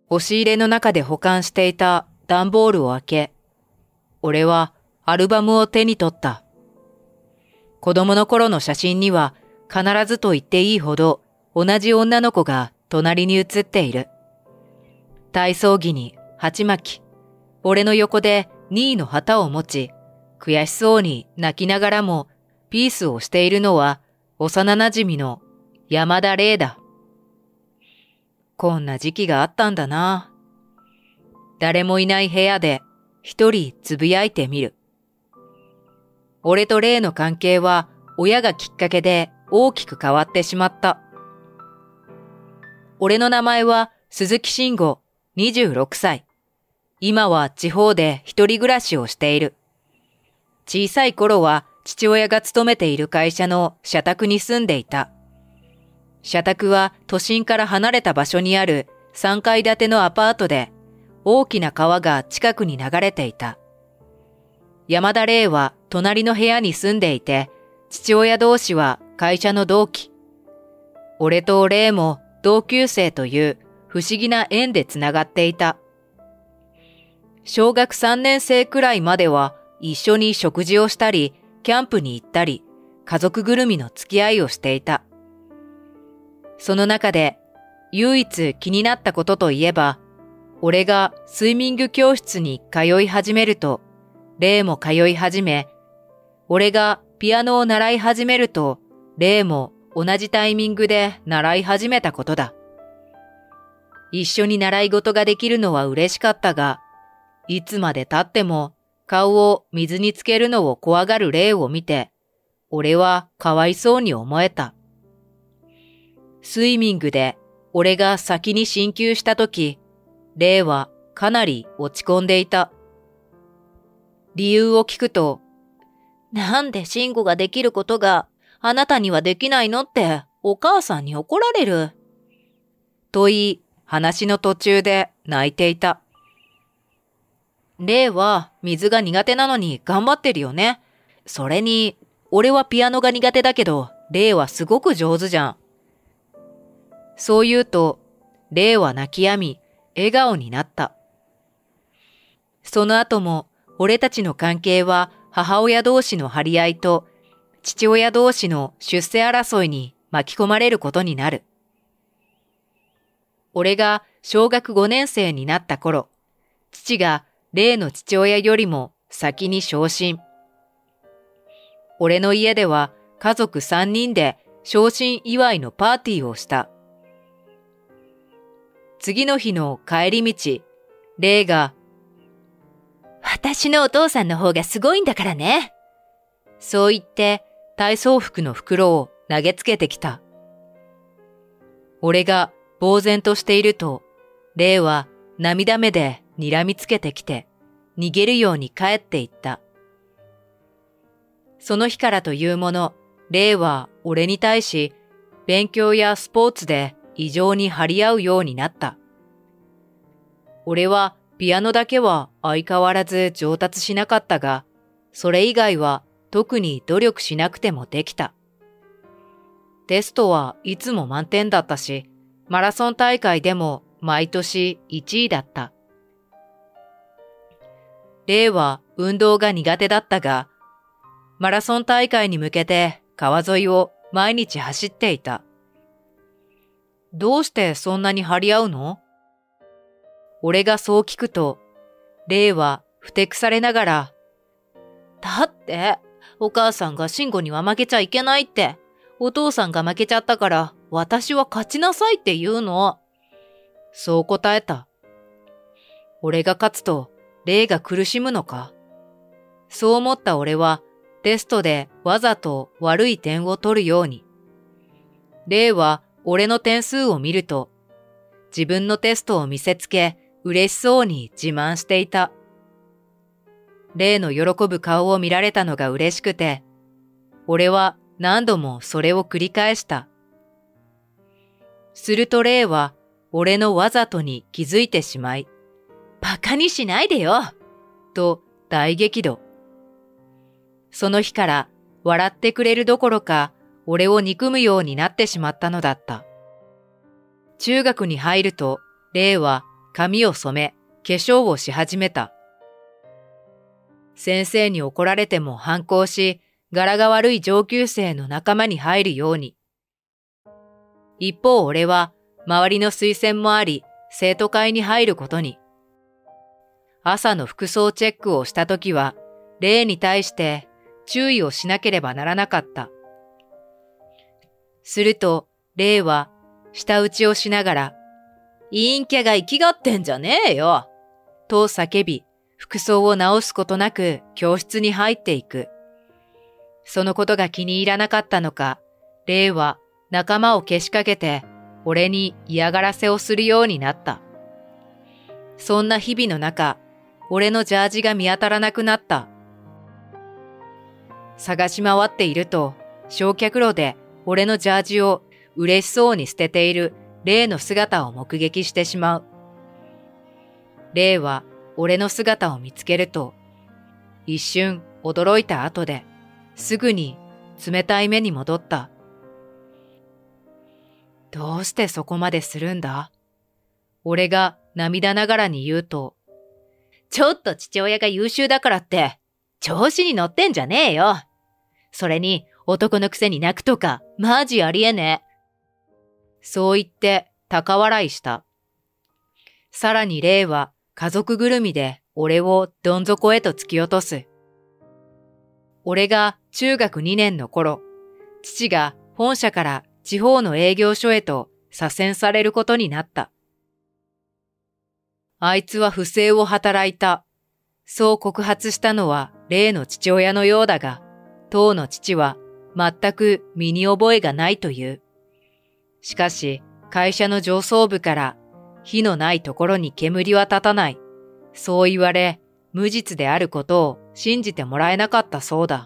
押し入れの中で保管していた段ボールを開け、俺はアルバムを手に取った。子供の頃の写真には必ずと言っていいほど同じ女の子が隣に写っている。体操着に鉢巻き、俺の横で2位の旗を持ち、悔しそうに泣きながらもピースをしているのは幼馴染の山田玲だ。こんな時期があったんだな。誰もいない部屋で一人つぶやいてみる。俺と玲の関係は親がきっかけで大きく変わってしまった。俺の名前は鈴木慎吾、26歳。今は地方で一人暮らしをしている。小さい頃は父親が勤めている会社の社宅に住んでいた。社宅は都心から離れた場所にある3階建てのアパートで、大きな川が近くに流れていた。山田玲は隣の部屋に住んでいて、父親同士は会社の同期。俺と玲も同級生という不思議な縁でつながっていた。小学3年生くらいまでは一緒に食事をしたり、キャンプに行ったり、家族ぐるみの付き合いをしていた。その中で唯一気になったことといえば、俺がスイミング教室に通い始めると、玲も通い始め、俺がピアノを習い始めると、玲も同じタイミングで習い始めたことだ。一緒に習い事ができるのは嬉しかったが、いつまで経っても顔を水につけるのを怖がる玲を見て、俺はかわいそうに思えた。スイミングで俺が先に進級したとき、玲はかなり落ち込んでいた。理由を聞くと、なんで慎吾ができることがあなたにはできないのってお母さんに怒られる。と言い、話の途中で泣いていた。玲は水が苦手なのに頑張ってるよね。それに、俺はピアノが苦手だけど、玲はすごく上手じゃん。そう言うと、玲は泣き止み、笑顔になった。その後も、俺たちの関係は母親同士の張り合いと、父親同士の出世争いに巻き込まれることになる。俺が小学5年生になった頃、父が玲の父親よりも先に昇進。俺の家では家族3人で昇進祝いのパーティーをした。次の日の帰り道、玲が、私のお父さんの方がすごいんだからね。そう言って体操服の袋を投げつけてきた。俺が呆然としていると、玲は涙目で睨みつけてきて、逃げるように帰っていった。その日からというもの、玲は俺に対し、勉強やスポーツで異常に張り合うようになった。俺はピアノだけは相変わらず上達しなかったが、それ以外は特に努力しなくてもできた。テストはいつも満点だったし、マラソン大会でも毎年1位だった。玲は運動が苦手だったが、マラソン大会に向けて川沿いを毎日走っていた。どうしてそんなに張り合うの？俺がそう聞くと、玲はふてくされながら、だって、お母さんが慎吾には負けちゃいけないって、お父さんが負けちゃったから私は勝ちなさいって言うの。そう答えた。俺が勝つと、玲が苦しむのか？そう思った俺は、テストでわざと悪い点を取るように。玲は俺の点数を見ると、自分のテストを見せつけ、嬉しそうに自慢していた。玲の喜ぶ顔を見られたのが嬉しくて、俺は何度もそれを繰り返した。すると玲は俺のわざとに気づいてしまい、バカにしないでよと大激怒。その日から笑ってくれるどころか、俺を憎むようになってしまったのだった。中学に入ると、玲は髪を染め、化粧をし始めた。先生に怒られても反抗し、柄が悪い上級生の仲間に入るように。一方俺は、周りの推薦もあり、生徒会に入ることに。朝の服装チェックをしたときは、例に対して注意をしなければならなかった。すると、例は、舌打ちをしながら、陰キャが生きがってんじゃねえよと叫び、服装を直すことなく教室に入っていく。そのことが気に入らなかったのか、例は仲間をけしかけて、俺に嫌がらせをするようになった。そんな日々の中、俺のジャージが見当たらなくなった。探し回っていると、焼却炉で俺のジャージを嬉しそうに捨てている例の姿を目撃してしまう。例は俺の姿を見つけると、一瞬驚いた後で、すぐに冷たい目に戻った。どうしてそこまでするんだ？俺が涙ながらに言うと、ちょっと父親が優秀だからって、調子に乗ってんじゃねえよ。それに男のくせに泣くとか、マジありえねえ。そう言って高笑いした。さらに例は家族ぐるみで俺をどん底へと突き落とす。俺が中学2年の頃、父が本社から地方の営業所へと左遷されることになった。あいつは不正を働いた。そう告発したのは例の父親のようだが、当の父は全く身に覚えがないという。しかし、会社の上層部から火のないところに煙は立たない。そう言われ、無実であることを信じてもらえなかったそうだ。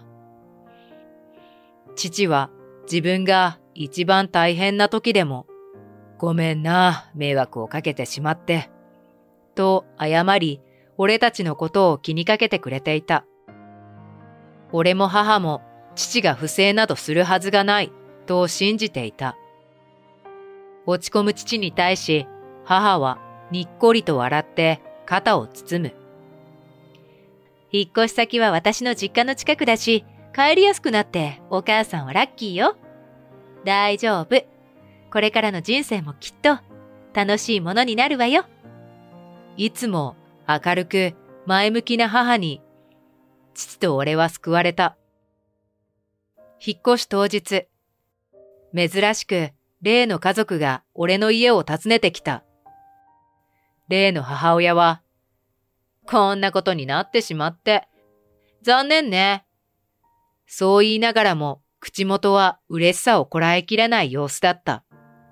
父は自分が一番大変な時でも、ごめんな、迷惑をかけてしまって、と謝り、俺たちのことを気にかけてくれていた。俺も母も父が不正などするはずがない、と信じていた。落ち込む父に対し、母はにっこりと笑って肩を包む。引っ越し先は私の実家の近くだし、帰りやすくなってお母さんはラッキーよ。大丈夫。これからの人生もきっと楽しいものになるわよ。いつも明るく前向きな母に、父と俺は救われた。引っ越し当日、珍しく例の家族が俺の家を訪ねてきた。例の母親は、こんなことになってしまって、残念ね。そう言いながらも、口元は嬉しさをこらえきれない様子だった。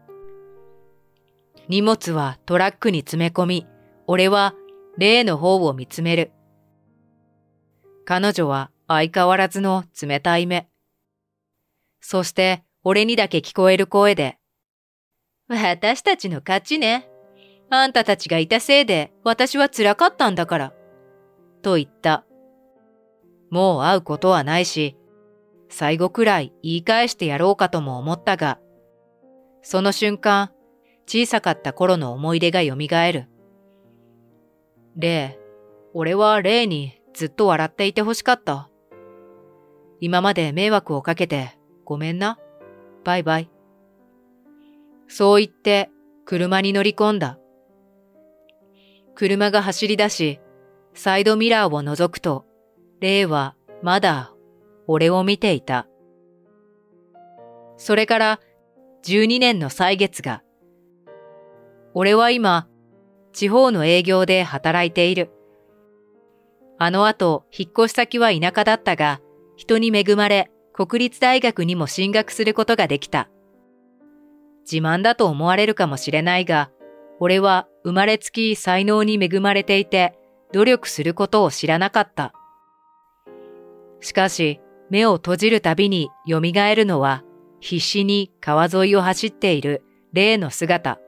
荷物はトラックに詰め込み、俺は例の方を見つめる。彼女は相変わらずの冷たい目。そして俺にだけ聞こえる声で、私たちの勝ちね。あんたたちがいたせいで私は辛かったんだから。と言った。もう会うことはないし、最後くらい言い返してやろうかとも思ったが、その瞬間、小さかった頃の思い出がよみがえる。俺はレイにずっと笑っていてほしかった。今まで迷惑をかけてごめんな。バイバイ。そう言って車に乗り込んだ。車が走り出し、サイドミラーを覗くと、レイはまだ俺を見ていた。それから12年の歳月が。俺は今、地方の営業で働いている。あの後、引っ越し先は田舎だったが、人に恵まれ、国立大学にも進学することができた。自慢だと思われるかもしれないが、俺は生まれつき才能に恵まれていて、努力することを知らなかった。しかし、目を閉じるたびに蘇るのは、必死に川沿いを走っているレイの姿。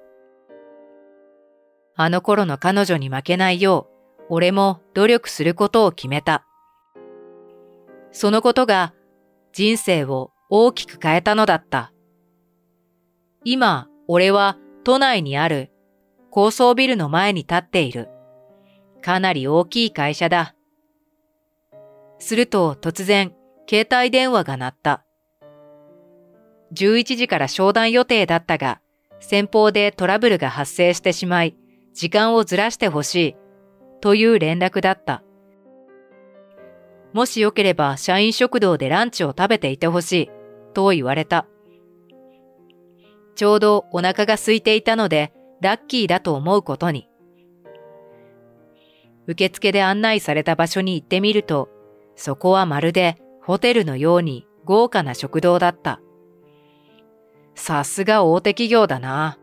あの頃の彼女に負けないよう、俺も努力することを決めた。そのことが人生を大きく変えたのだった。今、俺は都内にある高層ビルの前に立っている。かなり大きい会社だ。すると突然、携帯電話が鳴った。11時から商談予定だったが、先方でトラブルが発生してしまい、時間をずらしてほしい、という連絡だった。もしよければ社員食堂でランチを食べていてほしい、と言われた。ちょうどお腹が空いていたので、ラッキーだと思うことに。受付で案内された場所に行ってみると、そこはまるでホテルのように豪華な食堂だった。さすが大手企業だな。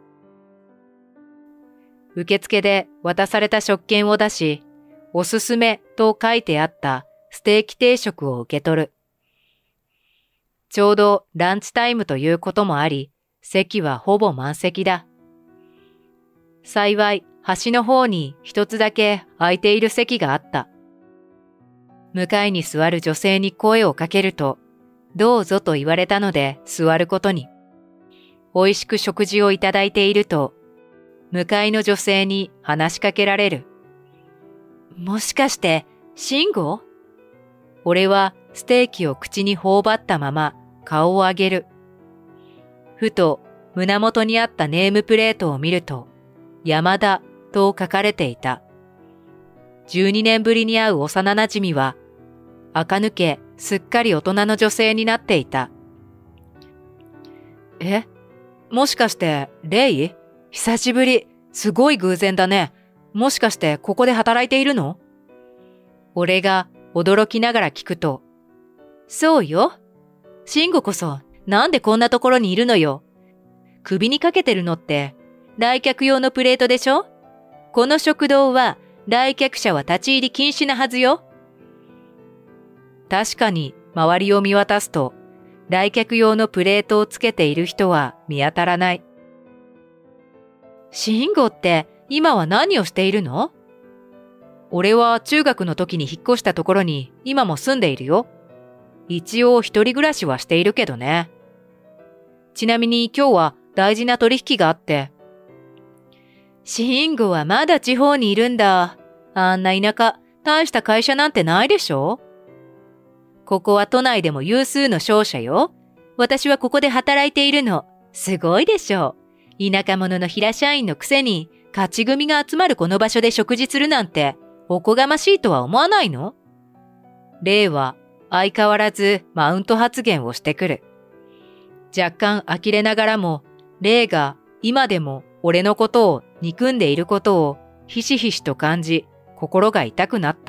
受付で渡された食券を出し、おすすめと書いてあったステーキ定食を受け取る。ちょうどランチタイムということもあり、席はほぼ満席だ。幸い、端の方に一つだけ空いている席があった。向かいに座る女性に声をかけると、どうぞと言われたので座ることに。美味しく食事をいただいていると、向かいの女性に話しかけられる。もしかして、慎吾？俺はステーキを口に頬張ったまま顔を上げる。ふと胸元にあったネームプレートを見ると、山田と書かれていた。12年ぶりに会う幼馴染は、垢抜けすっかり大人の女性になっていた。もしかしてレイ？久しぶり。すごい偶然だね。もしかしてここで働いているの？俺が驚きながら聞くと、そうよ。慎吾こそなんでこんなところにいるのよ。首にかけてるのって来客用のプレートでしょ？この食堂は来客者は立ち入り禁止なはずよ。確かに周りを見渡すと、来客用のプレートをつけている人は見当たらない。慎吾って今は何をしているの？俺は中学の時に引っ越したところに今も住んでいるよ。一応一人暮らしはしているけどね。ちなみに今日は大事な取引があって。慎吾はまだ地方にいるんだ。あんな田舎、大した会社なんてないでしょ？ここは都内でも有数の商社よ。私はここで働いているの。すごいでしょ？田舎者の平社員のくせに、勝ち組が集まるこの場所で食事するなんて、おこがましいとは思わないの？レイは相変わらずマウント発言をしてくる。若干呆れながらも、レイが今でも俺のことを憎んでいることをひしひしと感じ、心が痛くなった。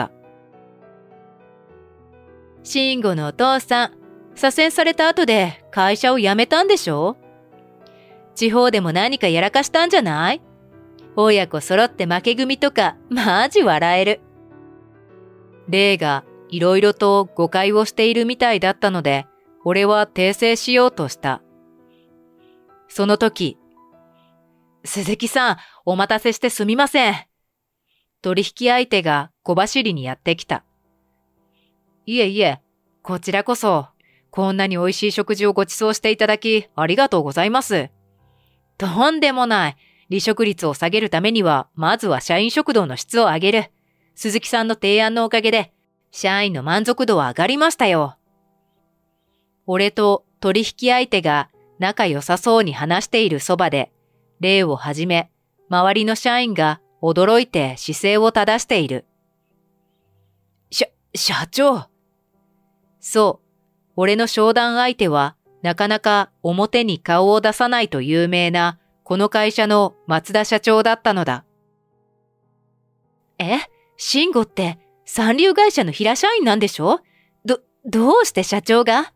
慎吾のお父さん、左遷された後で会社を辞めたんでしょ？地方でも何かやらかしたんじゃない？親子揃って負け組とか、マジ笑える。レイがいろいろと誤解をしているみたいだったので、俺は訂正しようとした。その時、鈴木さん、お待たせしてすみません。取引相手が小走りにやってきた。いえいえ、こちらこそ、こんなに美味しい食事をご馳走していただき、ありがとうございます。とんでもない。離職率を下げるためには、まずは社員食堂の質を上げる。鈴木さんの提案のおかげで、社員の満足度は上がりましたよ。俺と取引相手が仲良さそうに話しているそばで、レイをはじめ、周りの社員が驚いて姿勢を正している。社長。そう、俺の商談相手は、なかなか表に顔を出さないと有名な、この会社の松田社長だったのだ。慎吾って三流会社の平社員なんでしょ？どうして社長が？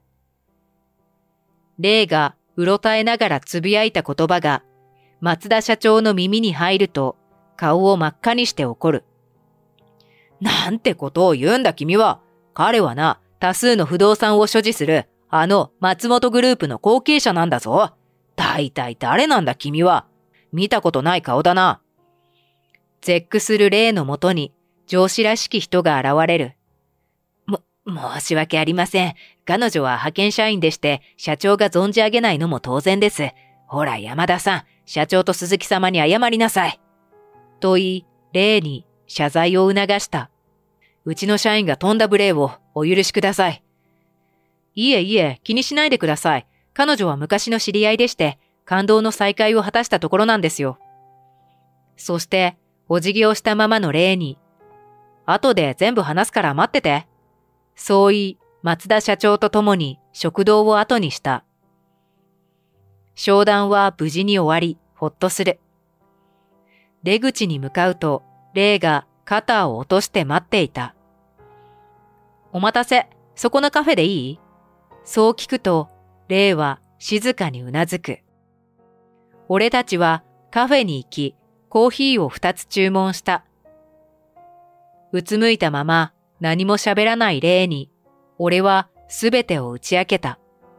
レイがうろたえながらつぶやいた言葉が、松田社長の耳に入ると、顔を真っ赤にして怒る。なんてことを言うんだ君は。彼はな、多数の不動産を所持する、松本グループの後継者なんだぞ。大体誰なんだ君は。見たことない顔だな。絶句するレイのもとに上司らしき人が現れる。申し訳ありません。彼女は派遣社員でして社長が存じ上げないのも当然です。ほら山田さん、社長と鈴木様に謝りなさい。 と言い、レイに謝罪を促した。うちの社員がとんだ無礼をお許しください。いえいえ、気にしないでください。彼女は昔の知り合いでして、感動の再会を果たしたところなんですよ。そして、お辞儀をしたままのレイに、後で全部話すから待ってて。そう言い、松田社長と共に食堂を後にした。商談は無事に終わり、ほっとする。出口に向かうと、レイが肩を落として待っていた。お待たせ、そこのカフェでいい？そう聞くと、レイは静かにうなずく。俺たちはカフェに行き、コーヒーを2つ注文した。うつむいたまま何も喋らないレイに、俺はすべてを打ち明けた。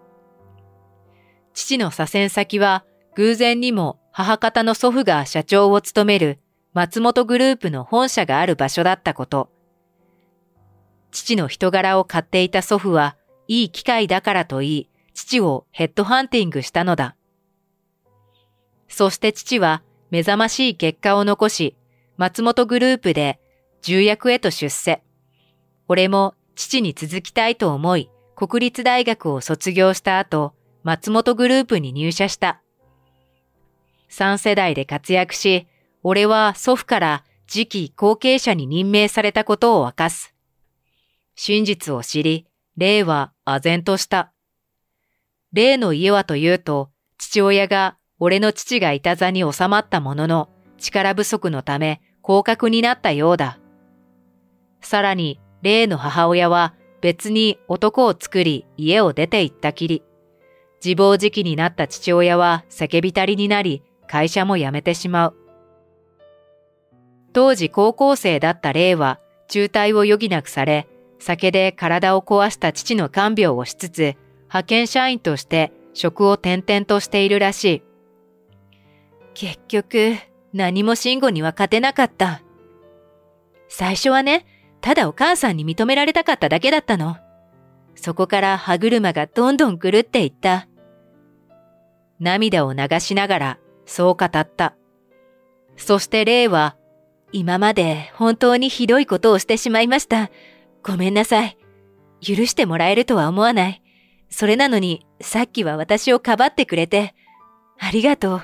父の左遷先は偶然にも母方の祖父が社長を務める松本グループの本社がある場所だったこと。父の人柄を買っていた祖父はいい機会だからと言い、父をヘッドハンティングしたのだ。そして父は目覚ましい結果を残し、松本グループで重役へと出世。俺も父に続きたいと思い、国立大学を卒業した後、松本グループに入社した。3世代で活躍し、俺は祖父から次期後継者に任命されたことを明かす。真実を知り、レイは唖然とした。レイの家はというと、父親が俺の父がいた座に収まったものの、力不足のため降格になったようだ。さらに、レイの母親は別に男を作り家を出て行ったきり。自暴自棄になった父親は叫びたりになり、会社も辞めてしまう。当時高校生だったレイは中退を余儀なくされ、酒で体を壊した父の看病をしつつ、派遣社員として職を転々としているらしい。結局、何も慎吾には勝てなかった。最初はね、ただお母さんに認められたかっただけだったの。そこから歯車がどんどん狂っていった。涙を流しながらそう語った。そしてレイは、今まで本当にひどいことをしてしまいました。ごめんなさい。許してもらえるとは思わない。それなのにさっきは私をかばってくれて、ありがとう。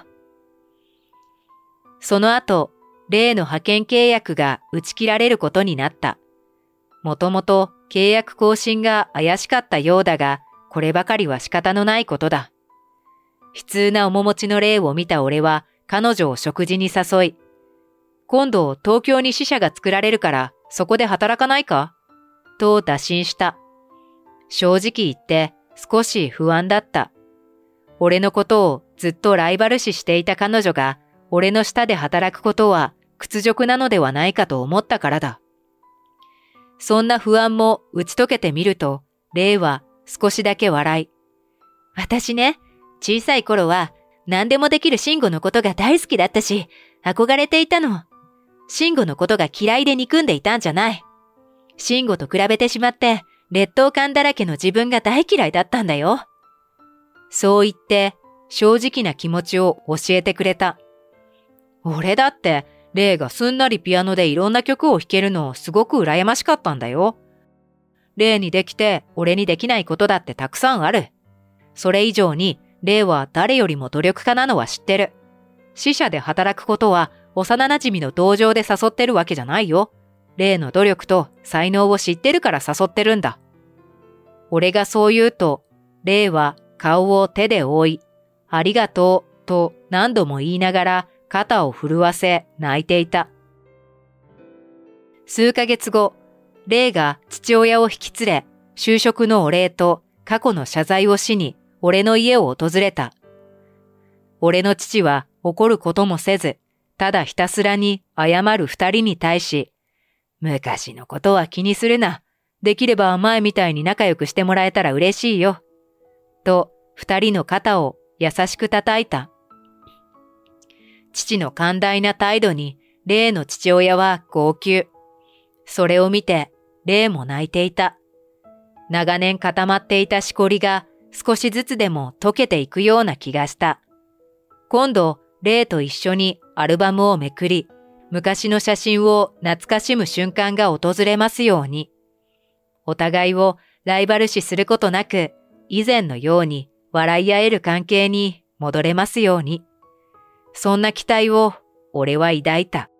その後、レイの派遣契約が打ち切られることになった。もともと契約更新が怪しかったようだが、こればかりは仕方のないことだ。悲痛な面持ちのレイを見た俺は彼女を食事に誘い、今度東京に支社が作られるからそこで働かないかと打診した。正直言って少し不安だった。俺のことをずっとライバル視していた彼女が俺の下で働くことは屈辱なのではないかと思ったからだ。そんな不安も打ち解けてみると、レイは少しだけ笑い。私ね、小さい頃は何でもできる慎吾のことが大好きだったし、憧れていたの。慎吾のことが嫌いで憎んでいたんじゃない。慎吾と比べてしまって、劣等感だらけの自分が大嫌いだったんだよ。そう言って、正直な気持ちを教えてくれた。俺だって、レイがすんなりピアノでいろんな曲を弾けるのすごく羨ましかったんだよ。レイにできて俺にできないことだってたくさんある。それ以上にレイは誰よりも努力家なのは知ってる。支社で働くことは幼馴染の同情で誘ってるわけじゃないよ。レイの努力と才能を知ってるから誘ってるんだ。俺がそう言うと、レイは顔を手で覆い、ありがとうと何度も言いながら肩を震わせ泣いていた。数ヶ月後、レイが父親を引き連れ、就職のお礼と過去の謝罪をしに俺の家を訪れた。俺の父は怒ることもせず、ただひたすらに謝る二人に対し、昔のことは気にするな。できれば前みたいに仲良くしてもらえたら嬉しいよ。と二人の肩を優しく叩いた。父の寛大な態度に、レイの父親は号泣。それを見て、レイも泣いていた。長年固まっていたしこりが少しずつでも溶けていくような気がした。今度、レイと一緒にアルバムをめくり、 昔の写真を懐かしむ瞬間が訪れますように。お互いをライバル視することなく、以前のように笑い合える関係に戻れますように。そんな期待を俺は抱いた。